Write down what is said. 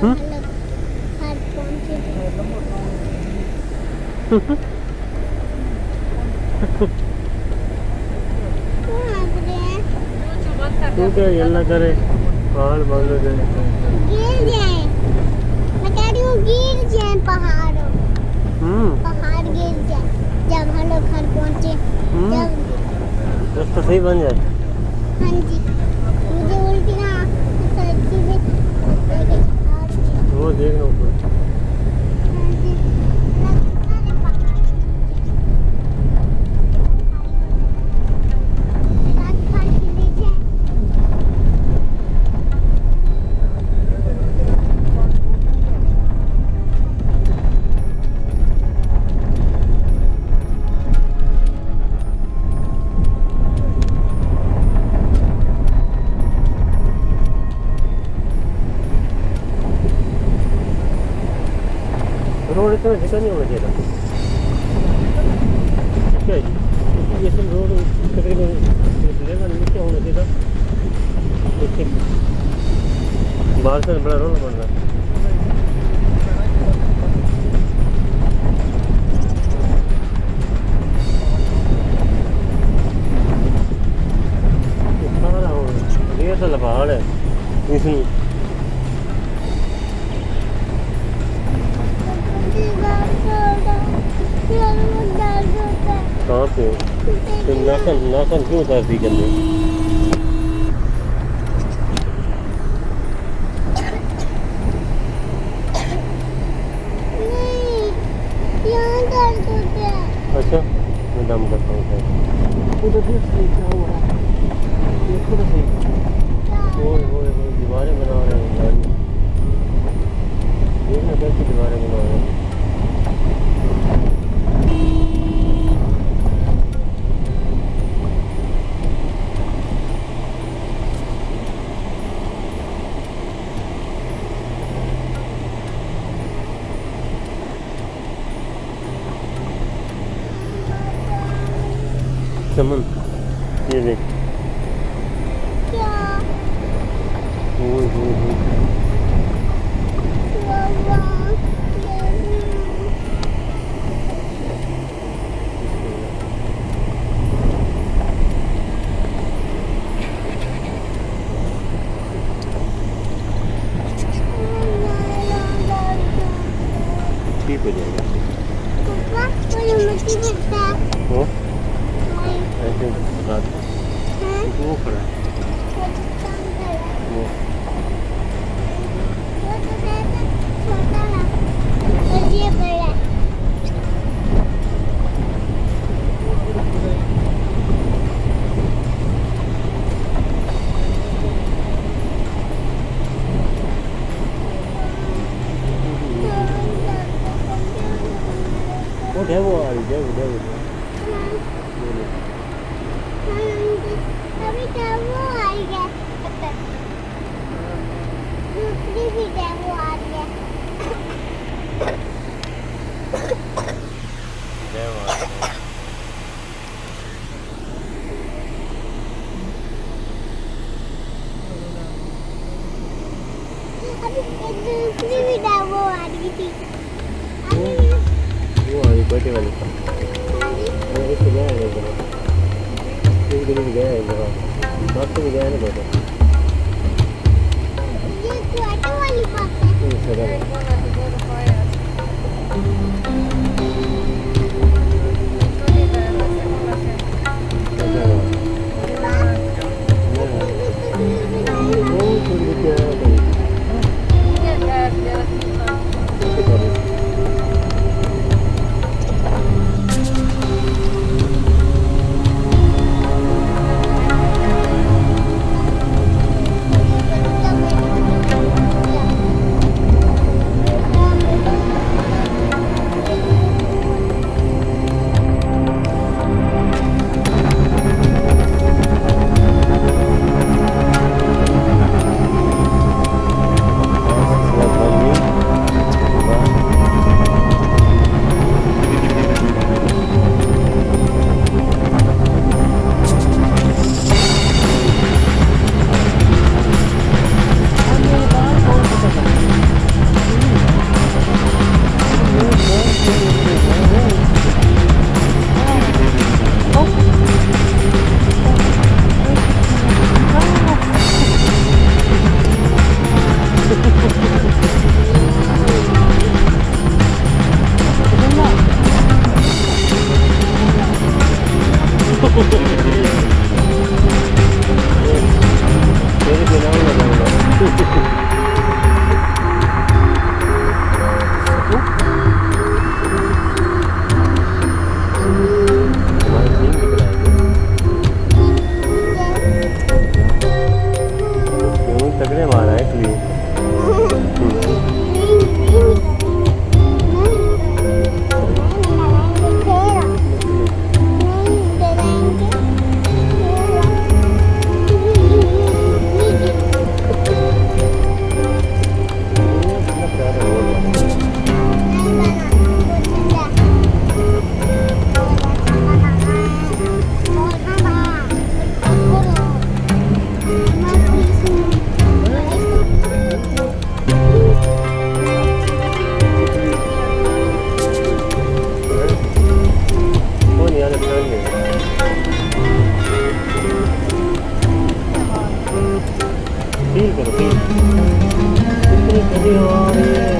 तू क्या यल्ला करे पहाड़ बंद हो जाए गिर जाए मैं कह रही हूँ गिर जाए पहाड़ पहाड़ गिर जाए जब हम लोग घर पहुँचे जब रास्ता सही बन जाए। हाँ जी मुझे उल्टी ना सच्ची में वो देख लो ऊपर रोड इतना ढका नहीं होना चाहिए था क्या जी ये सब रोड तकरीबन जगह नीचे होना चाहिए था बाहर से बड़ा रोड बन रहा है। ये तो पहाड़ है इसमें कहाँ पे तुम नाखन क्यों उतारती करने अच्छा मैं दम करता हूँ दीवारें बना रहे हैं देखना कैसी दीवारें बना रहे हैं। चमन ये देख क्या ठीक हो जाएगा ऐसे वो खड़ा है वो डेवो आ रही डेवो अभी डेवो आई है दूसरी भी डेवो आ रही है डेवो आ रही है अभी दूसरी भी डेवो आ रही थी वो आ रही बैठे वाली इससे गया है एक दिन गया है रास्ते में गया है ना बैठा ये ऑटो वाली बात है टकरे मारा इसलिए। फील करो फील कितनी गंदी हवा आ रही है।